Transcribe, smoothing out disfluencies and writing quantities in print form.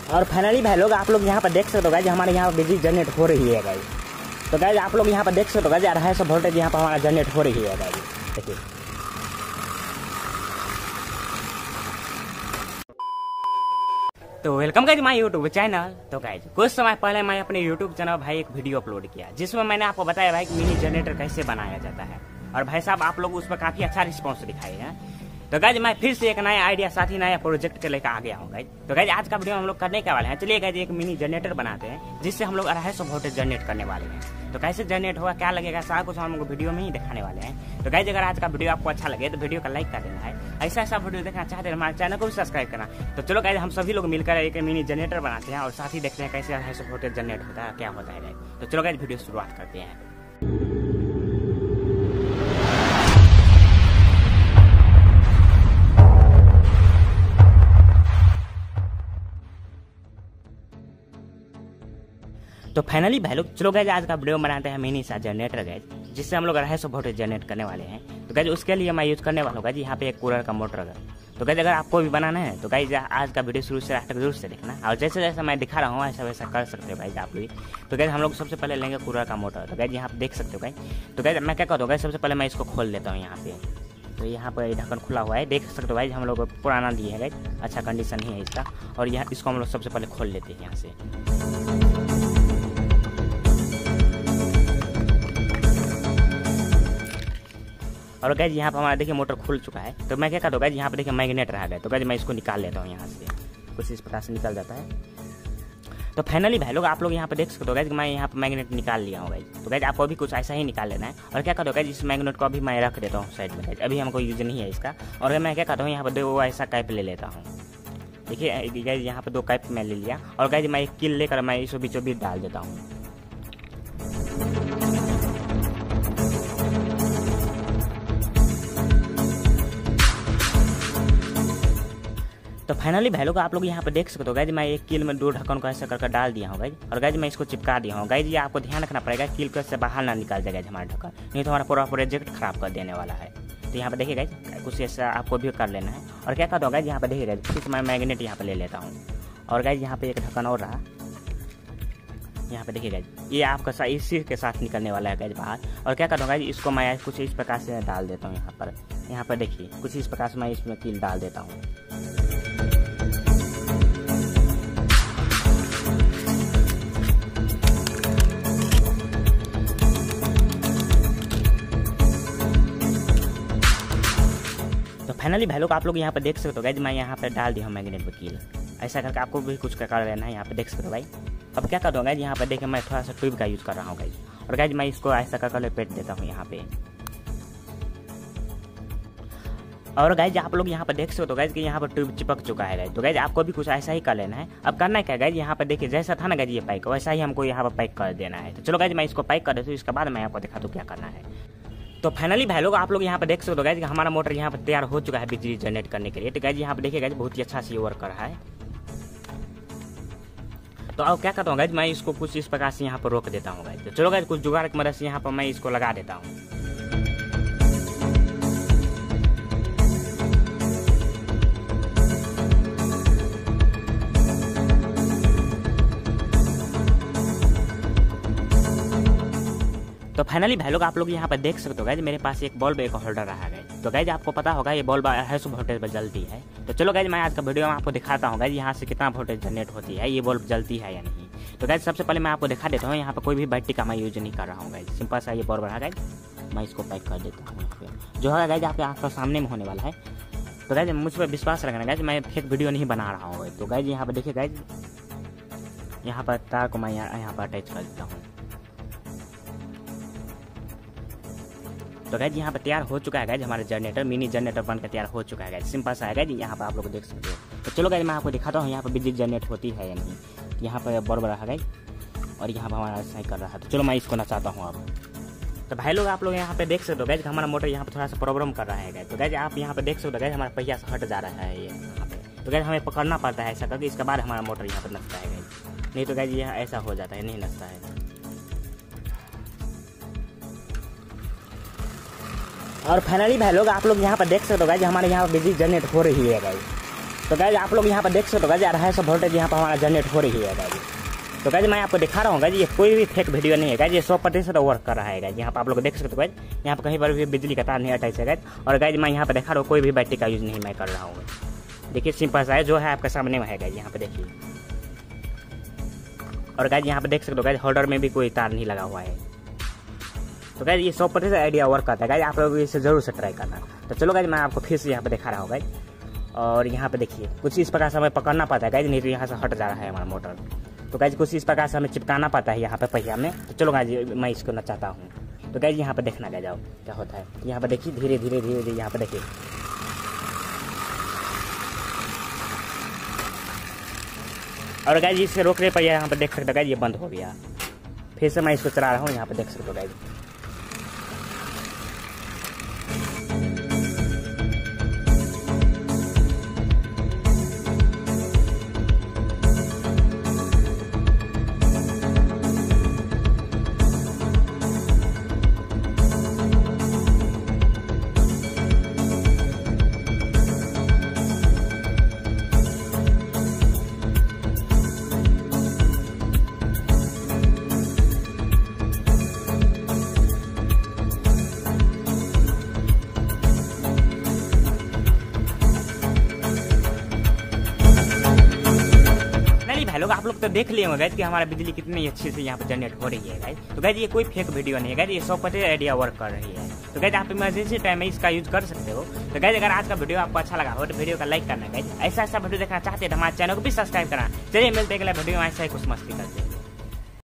और फाइनली भाई लोग आप लोग यहाँ पर देख सकते हो गाइज हमारे यहाँ पर बिजली जनरेट हो रही है गाइज। तो गाइज आप लोग यहाँ पर देख सकते हो गाइज 250 वोल्टेज यहाँ पर हमारा जनरेट हो रही है गाइज। देखिए तो welcome guys my YouTube channel. तो गाइज कुछ समय पहले मैं अपने यूट्यूब चैनल भाई एक वीडियो अपलोड किया जिसमें मैंने आपको बताया भाई कि मिनी जनरेटर कैसे बनाया जाता है। और भाई साहब आप लोग उस पर काफी अच्छा रिस्पॉन्स दिखाए हैं। तो गाइज मैं फिर से एक नया आइडिया साथ ही नया प्रोजेक्ट के लेकर आ गया हूँ गाइज। तो गाइज आज का वीडियो हम लोग करने के वाले हैं। चलिए गाइज एक मिनी जनरेटर बनाते हैं जिससे हम लोग 250 वोल्टेज जनरेट करने वाले हैं। तो कैसे जनरेट होगा, क्या लगेगा, सारा कुछ हम लोग वीडियो में ही दिखाने वाले हैं। तो गाइज अगर आज का वीडियो आपको अच्छा लगे तो वीडियो का लाइक कर देना है। ऐसा वीडियो देखना चाहते हैं हमारे चैनल को भी सब्सक्राइब करना। तो चलो गाइज हम सभी लोग मिलकर एक मिनी जनरेटर बनाते हैं और साथ ही देखते हैं कैसे 250 वोल्टेज जनरेट होता है, क्या होता है। तो चलो गाइज वीडियो शुरुआत करते हैं। तो फाइनली भाई लोग चलो गाइज आज का वीडियो बनाते हैं मिनी सा जनरेटर गाइज जिससे हम लोग 250 वोल्टेज जनरेट करने वाले हैं। तो गाइज उसके लिए मैं यूज करने वाला हूँ गाइज यहाँ पे एक कूलर का मोटर है। तो गाइज अगर आपको भी बनाना है तो गाइज आज का वीडियो शुरू से लास्ट तक जरूर से देखना और जैसे जैसे मैं दिखा रहा हूँ ऐसा वैसा कर सकते हो गाइज आप भी। तो गाइज हम लोग सबसे पहले लेंगे कूलर का मोटर। तो गाइज यहाँ पे देख सकते हो गाइज। तो गाइज मैं क्या कहता हूँ गाइज सबसे पहले मैं इसको खोल देता हूँ यहाँ पे। तो यहाँ पर ढक्कन खुला हुआ है, देख सकते हो भाई हम लोग पुराना लिए है गाइज, अच्छा कंडीशन ही है इसका। और यहाँ इसको हम लोग सबसे पहले खोल लेते हैं यहाँ से। और गाइज यहाँ पर हमारा देखिए मोटर खुल चुका है। तो मैं क्या करता हूँ गाइज यहाँ पे देखिए मैग्नेट रह गया। तो गाइज मैं इसको निकाल लेता हूँ यहाँ से, कुछ इस प्रकार से निकल जाता है। तो फाइनली भाई लोग आप लोग यहाँ पे देख सकते हो गाइज मैं यहाँ पे मैग्नेट निकाल लिया हूँ गाइज। तो गाइज आपको भी कुछ ऐसा ही निकाल लेना है। और क्या करता हूँ गाइज इस मैग्नेट को अभी मैं रख देता हूँ साइड में गाइज, अभी हमको यूज नहीं है इसका। और मैं क्या करता हूँ यहाँ पर 2 ऐसा कैप ले लेता हूँ। देखिए गाइज यहाँ पे 2 कैप मैं ले लिया। और गाइज मैं एक किल लेकर मैं इसको बीचों बीच डाल देता हूँ। तो फाइनली भाई लोग आप लोग यहाँ पे देख सकते हो गाइज मैं एक कील में 2 ढक्कन को ऐसा करके डाल दिया हूँ गाइज। और गाइज मैं इसको चिपका दिया हूँ गाइज। ये आपको ध्यान रखना पड़ेगा कील को से बाहर ना निकाल जाए गाइज हमारा ढक्कन, नहीं तो हमारा पूरा प्रोजेक्ट खराब कर देने वाला है। तो यहाँ पे देखिए गाइज कुछ ऐसा आपको भी कर लेना है। और क्या करता हूँ गाइज यहाँ पे देखिए गाइज फिर मैं मैग्नेट यहाँ पे ले लेता हूँ। और गाइज यहाँ पे एक ढक्कन और रहा, यहाँ पे देखिए गाइज ये आपका इसी के साथ निकलने वाला है गाइज बाहर। और क्या करता हूँ गाइज इसको मैं कुछ इस प्रकार से डाल देता हूँ यहाँ पर देखिए कुछ इस प्रकार से मैं इसमें कील डाल देता हूँ। फाइनली भाई लोग आप लोग यहाँ पे देख सकते हो गाइज मैं यहाँ पे डाल दिया हूँ मैग्नेट पे कील। ऐसा करके आपको भी कुछ कर लेना है, यहाँ पे देख सकते हो भाई। अब क्या कर दूँ गाइज यहाँ पे देखिए मैं थोड़ा सा ट्यूब का यूज़ कर रहा हूँ गाइज। और गाइज मैं इसको ऐसा करके लपेट देता हूँ यहाँ पे। और गाइज आप लोग यहाँ पे देख सकते हो गाइज कि यहाँ पर ट्यूब चिपक चुका है गाइज। तो गाइज आपको भी कुछ ऐसा ही कर लेना है। अब करना क्या गाइज यहाँ पे देखिए जैसा था ना गाइज ये पैक वैसा ही हमको यहाँ पर पैक कर देना है। तो चलो गाइज मैं इसको पैक कर देता हूँ, इसके बाद मैं आपको दिखा दूँ क्या करना है। तो फाइनली भाई लोग आप लोग यहाँ पे देख सकते हो गाइज हमारा मोटर यहाँ पे तैयार हो चुका है बिजली जनरेट करने के लिए। तो गाइज यहाँ पे देखिए गाइज बहुत ही अच्छा से वर्क कर रहा है। तो अब क्या करता हूँ गाइज मैं इसको कुछ इस प्रकार से यहाँ पर रोक देता हूँ गाइज। तो चलो गाइज कुछ जुगाड़ की मदद से यहाँ पर मैं इसको लगा देता हूँ। तो फाइनली भाई लोग आप लोग यहाँ पर देख सकते हो गाइज मेरे पास एक बल्ब एक होल्डर रहा गाइज। तो गाइज आपको पता होगा ये बल्ब 250 वोल्टेज पर जलती है। तो चलो गाइज मैं आज का वीडियो में आपको दिखाता हूँ गाइज यहाँ से कितना वोल्टेज जनरेट होती है, ये बल्ब जलती है या नहीं। तो गाइज सबसे पहले मैं आपको दिखा देता हूँ यहाँ पर कोई भी बैटरी का मैं यूज नहीं कर रहा हूँ गाइज, सिंपल सा ये बल्ब रहा गाइज। मैं इसको पैक कर देता हूँ यहाँ पे जो है गाइज आपके आपका सामने में होने वाला है। तो गाइज मुझ पर विश्वास रखना गाइज मैं फेक वीडियो नहीं बना रहा हूँ। तो गाइज यहाँ पर देखिए गाइज यहाँ पर तार को मैं यहाँ पर अटैच कर देता हूँ। तो गाइज यहाँ पे तैयार हो चुका है गाइज हमारा जनरेटर, मिनी जनरेटर बनकर तैयार हो चुका है गाइज, सिंपल सा है गाइज यहाँ पे आप लोग देख सकते हो। तो चलो गाइज मैं आपको दिखाता हूँ यहाँ पे बिजली जनरेट होती है या नहीं। यहाँ पर बड़ बड़ा है गाइज और यहाँ पर हमारा सही कर रहा है। तो चलो मैं इसको नचाता हूँ अब। तो भाई लोग आप लोग यहाँ पे देख सकते हो गाइज हमारा मोटर यहाँ पे थोड़ा सा प्रॉब्लम कर रहा है गाइज। तो गाइज आप यहाँ पे देख सकते हो गाइज हमारा पहिया से हट जा रहा है ये यहाँ पे। तो गाइज हमें पकड़ना पड़ता है ऐसा करके, इसके बाद हमारा मोटर यहाँ पर नचता है गाइज, नहीं तो गाइज यहाँ ऐसा हो जाता है, नहीं नचता है। और फाइनली भाई लोग आप लोग यहाँ पर देख सकते हो गाइज हमारे यहाँ बिजली जनरेट हो रही है गाइज। तो गाइज आप लोग यहाँ पर देख सकते हो गाइज 250 वोल्टेज यहाँ पर हमारा जनरेट हो रही है गाइज। तो गाइज मैं आपको दिखा रहा हूँ गाइज, ये कोई भी फेक वीडियो नहीं है गाइज, ये 100% वर्क कर रहा है गाइज। यहाँ पर आप लोग देख सकते हो गाइज, यहाँ पर कहीं पर भी बिजली का तार नहीं अटैच है गाइज। और गाइज मैं यहाँ पर दिखा रहा हूँ कोई भी बैटरी का यूज नहीं मैं कर रहा हूँ। देखिए सिंपल सा है, जो है आपके सामने में है गाइज, यहाँ पे देखिए। और गाइज यहाँ पे देख सकते हो गाइज होल्डर में भी कोई तार नहीं लगा हुआ है। तो गाइज ये 100% आइडिया वर्क करता है गाइज, आप लोग इसे जरूर से ट्राई करना। तो चलो गाइज मैं आपको फिर से यहाँ पे दिखा रहा हूँ गाइज। और यहाँ पे देखिए कुछ इस प्रकार से हमें पकड़ना पड़ता है गाइज, नहीं तो यहाँ से हट जा रहा है हमारा मोटर। तो गाइज कुछ इस प्रकार से हमें चिपकाना पड़ता है यहाँ पे पहिया में। तो चलो गाइज मैं इसको नचाता हूँ। तो गाइज यहाँ पे देखना गाइज आओ क्या होता है। यहाँ पे देखिए धीरे धीरे धीरे धीरे यहाँ पे देखिए। और गाइज इसे रोकने पर यहाँ पे देख सकते हो गाइज ये बंद हो गया। फिर से मैं इसको चला रहा हूँ, यहाँ पे देख सकते हो गाइज। लोग आप लोग तो देख लिए होंगे गाइज कि हमारा बिजली कितनी अच्छी से यहाँ पे जनरेट हो रही है गाइज। तो गाइज ये कोई फेक वीडियो नहीं है गाइज, ये 100% आइडिया वर्क कर रही है। तो गाइज आप इमरजेंसी टाइम में इसका यूज कर सकते हो। तो गाइज अगर आज का वीडियो आपको अच्छा लगा हो तो वीडियो का लाइक करना गाइज। ऐसा वीडियो देखना चाहते हैं तो हमारे चैनल को भी सब्सक्राइब करना। चलिए मिलते हैं अगला वीडियो में, ऐसा ही कुछ मस्ती करते हैं।